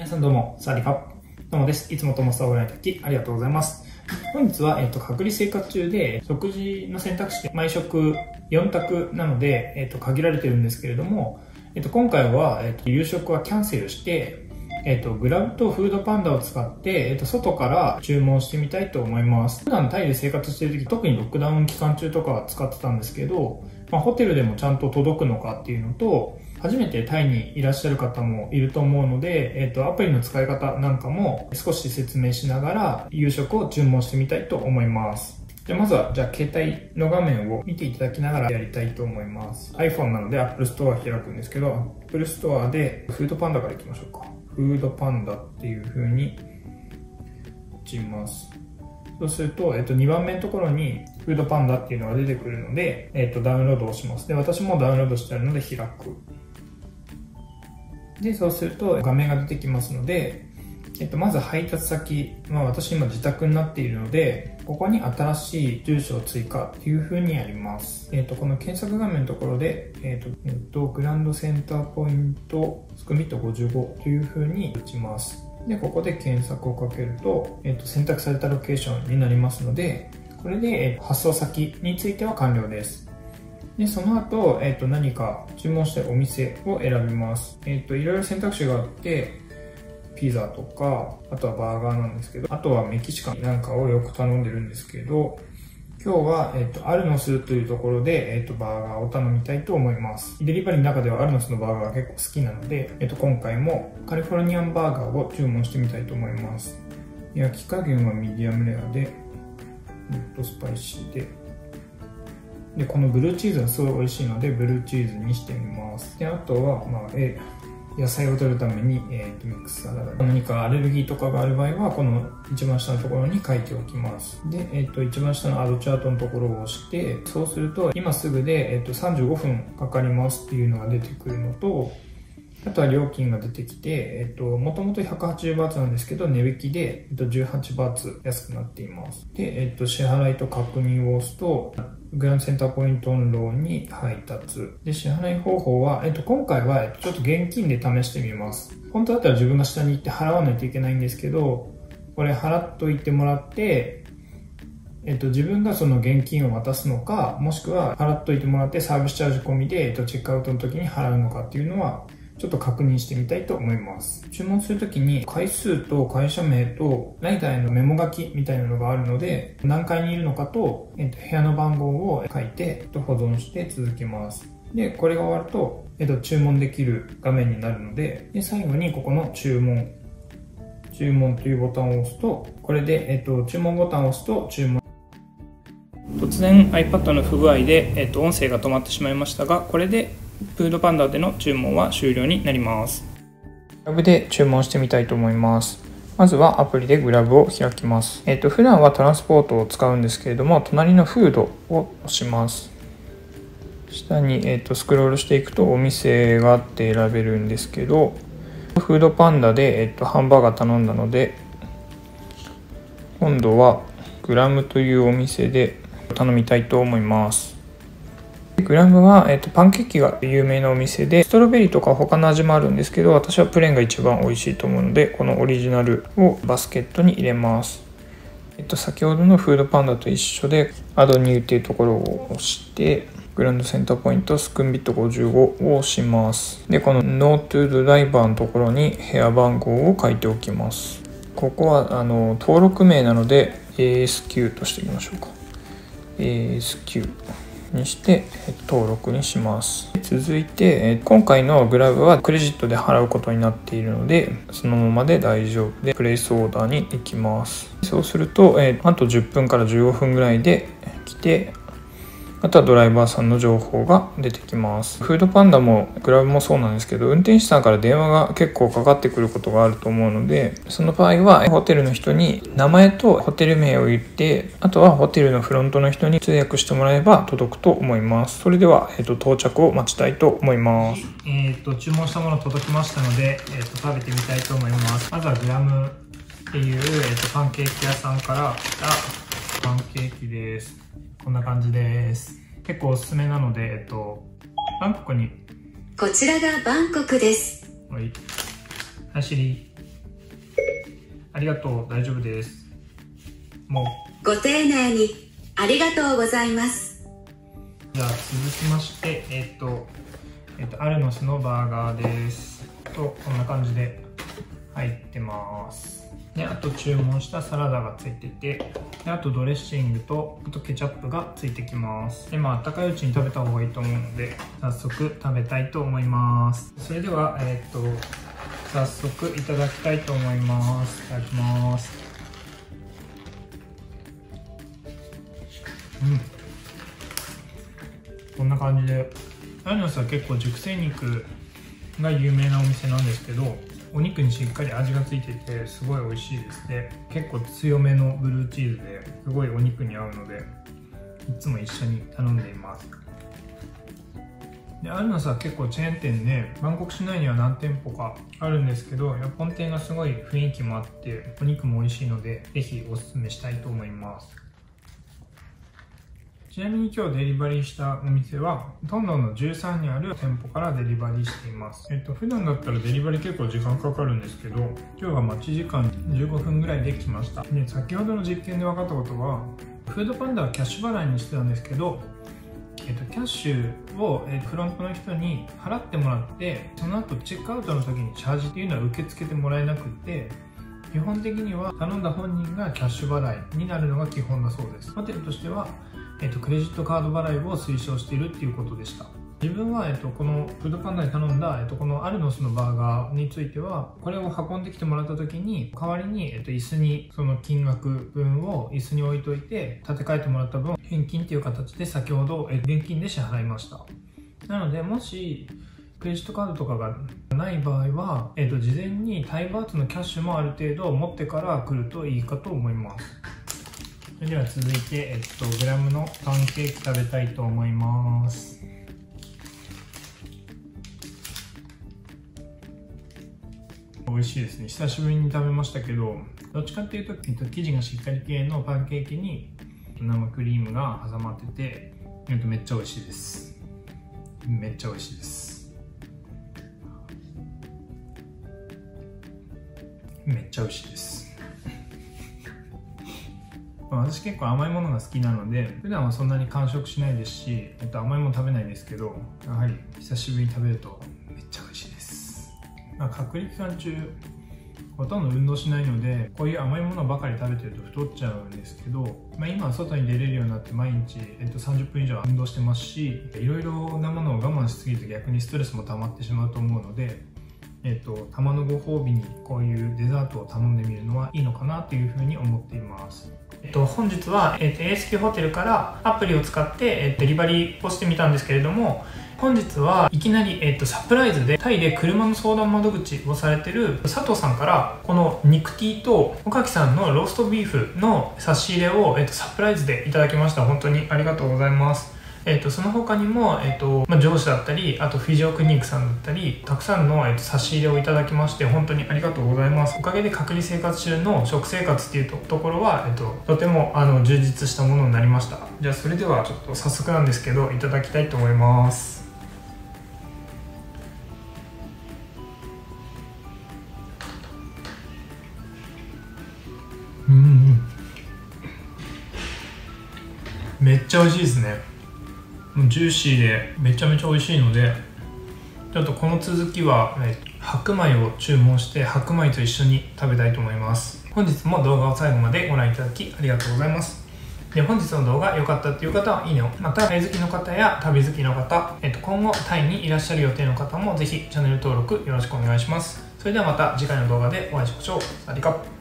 さんどうも、サワディーカップ。どうもです。いつもともスターをご覧いただきありがとうございます。本日は、隔離生活中で、食事の選択肢で毎食4択なので、限られてるんですけれども、今回は、夕食はキャンセルして、グラブとフードパンダを使って、外から注文してみたいと思います。普段タイで生活している時、特にロックダウン期間中とかは使ってたんですけど、ホテルでもちゃんと届くのかっていうのと、初めてタイにいらっしゃる方もいると思うので、アプリの使い方なんかも少し説明しながら夕食を注文してみたいと思います。まずは、携帯の画面を見ていただきながらやりたいと思います。iPhone なので Apple Store 開くんですけど、Apple Store でフードパンダからいきましょうか。フードパンダっていう風に打ちます。そうすると、2番目のところにフードパンダっていうのが出てくるので、ダウンロードをします。で、私もダウンロードしてあるので開く。で、そうすると画面が出てきますので、まず配達先、私今自宅になっているので、ここに新しい住所を追加っていう風にやります。この検索画面のところで、グランドセンターポイントスクミット55という風に打ちます。で、ここで検索をかけると、選択されたロケーションになりますので、これで、発送先については完了です。で、その後、何か注文したいお店を選びます。いろいろ選択肢があって、ピザとか、あとはバーガーなんですけど、あとはメキシカンなんかをよく頼んでるんですけど、今日は、アルノスというところで、バーガーを頼みたいと思います。デリバリーの中ではアルノスのバーガーが結構好きなので、今回もカリフォルニアンバーガーを注文してみたいと思います。焼き加減はミディアムレアで、スパイシーで、このブルーチーズがすごい美味しいので、ブルーチーズにしてみます。で、あとは、野菜を取るために、ミックスサラダ。何かアレルギーとかがある場合は、この一番下のところに書いておきます。で、一番下のアドチャートのところを押して、そうすると、今すぐで、35分かかりますっていうのが出てくるのと、あとは料金が出てきて、もともと180バーツなんですけど、値引きで、18バーツ安くなっています。で、支払いと確認を押すと、グランドセンターポイントンローに配達。で、支払い方法は、今回はちょっと現金で試してみます。本当だったら自分が下に行って払わないといけないんですけど、これ払っといてもらって、自分がその現金を渡すのか、もしくは払っといてもらってサービスチャージ込みで、チェックアウトの時に払うのかっていうのは、ちょっと確認してみたいと思います。注文するときに回数と会社名とライダーへのメモ書きみたいなのがあるので、何階にいるのかと、部屋の番号を書いて保存して続けます。で、これが終わると、注文できる画面になるので、最後にここの注文というボタンを押すと、これで、注文ボタンを押すと注文。突然 iPad の不具合で、音声が止まってしまいましたが、これでフードパンダでの注文は終了になります。グラブで注文してみたいと思います。まずはアプリでグラブを開きます。普段はトランスポートを使うんですけれども、隣のフードを押します。下に、スクロールしていくとお店があって選べるんですけど、フードパンダで、ハンバーガー頼んだので、今度はグラムというお店で頼みたいと思います。グラムは、パンケーキが有名なお店で、ストロベリーとか他の味もあるんですけど、私はプレーンが一番美味しいと思うので、このオリジナルをバスケットに入れます。先ほどのフードパンダと一緒で、アドニューっていうところを押して、グランドセンターポイントスクンビット55を押します。で、このノートゥドライバーのところに部屋番号を書いておきます。ここは登録名なので ASQ としていきましょうか。ASQにして登録にします。続いて今回のグラブはクレジットで払うことになっているので、そのままで大丈夫でプレイスオーダーに行きます。そうするとあと10分から15分ぐらいで来て、あとはドライバーさんの情報が出てきます。フードパンダもグラブもそうなんですけど、運転手さんから電話が結構かかってくることがあると思うので、その場合はホテルの人に名前とホテル名を言って、あとはホテルのフロントの人に通訳してもらえば届くと思います。それでは、到着を待ちたいと思います。注文したもの届きましたので、食べてみたいと思います。まずはグラムっていう、パンケーキ屋さんから来たパンケーキです。こんな感じです。結構おすすめなので、バンコクに。 こちらがバンコクです。 はい。走り。 ありがとう、大丈夫です。もう。 ご丁寧にありがとうございます。 じゃあ続きまして、アルノスのバーガーです。と、こんな感じで入ってます。で、あと注文したサラダがついてて、であとドレッシングと、あとケチャップがついてきます。で、あったかいうちに食べた方がいいと思うので、早速食べたいと思います。それでは、早速いただきたいと思います。いただきます。こんな感じで、アルノスは結構熟成肉が有名なお店なんですけど、お肉にしっかり味がついててすごい美味しいです。で、結構強めのブルーチーズですごいお肉に合うので、いつも一緒に頼んでいます。で、アルノスは結構チェーン店で、バンコク市内には何店舗かあるんですけど、本店がすごい雰囲気もあってお肉も美味しいので、ぜひおすすめしたいと思います。ちなみに今日デリバリーしたお店はトンドンの13にある店舗からデリバリーしています。普段だったらデリバリー結構時間かかるんですけど、今日は待ち時間15分ぐらいで来ました。で、先ほどの実験で分かったことは、フードパンダはキャッシュ払いにしてたんですけど、キャッシュをフロントの人に払ってもらって、その後チェックアウトの時にチャージっていうのは受け付けてもらえなくって、基本的には頼んだ本人がキャッシュ払いになるのが基本だそうです。ホテルとしてはクレジットカード払いを推奨しているっていうことでした。自分は、このフードパンダに頼んだ、このアルノスのバーガーについては、これを運んできてもらった時に、代わりに、椅子にその金額分を椅子に置いといて、立て替えてもらった分、返金っていう形で先ほど、現金で支払いました。なので、もし、クレジットカードとかがない場合は、事前にタイバーツのキャッシュもある程度持ってから来るといいかと思います。それでは続いて、グラムのパンケーキ食べたいと思います。美味しいですね。久しぶりに食べましたけど、どっちかっていうと、生地がしっかり系のパンケーキに生クリームが挟まってて、めっちゃ美味しいです。めっちゃ美味しいです。めっちゃ美味しいです。私結構甘いものが好きなので、普段はそんなに完食しないですし、甘いもの食べないですけど、やはり久しぶりに食べるとめっちゃ美味しいです。隔離期間中ほとんど運動しないので、こういう甘いものばかり食べてると太っちゃうんですけど、今は外に出れるようになって毎日、30分以上運動してますし、いろいろなものを我慢しすぎて逆にストレスも溜まってしまうと思うので、たまのご褒美にこういうデザートを頼んでみるのはいいのかなというふうに思っています。本日は、ASQ ホテルからアプリを使って、デリバリーをしてみたんですけれども、本日はいきなり、サプライズでタイで車の相談窓口をされてる佐藤さんからこの肉ティーと岡木さんのローストビーフの差し入れを、サプライズでいただきました。本当にありがとうございます。その他にも、上司だったり、あとフィジオクリニックさんだったり、たくさんの、差し入れをいただきまして、本当にありがとうございます。おかげで隔離生活中の食生活っていうところは、とても充実したものになりました。じゃあそれではちょっと早速なんですけど、いただきたいと思います。めっちゃ美味しいですね。ジューシーでめちゃめちゃ美味しいので、ちょっとこの続きは、白米を注文して白米と一緒に食べたいと思います。本日も動画を最後までご覧いただきありがとうございます。で、本日の動画良かったっていう方はいいねを、またタイ好きの方や旅好きの方、今後タイにいらっしゃる予定の方もぜひチャンネル登録よろしくお願いします。それではまた次回の動画でお会いしましょう。サワディーカップ。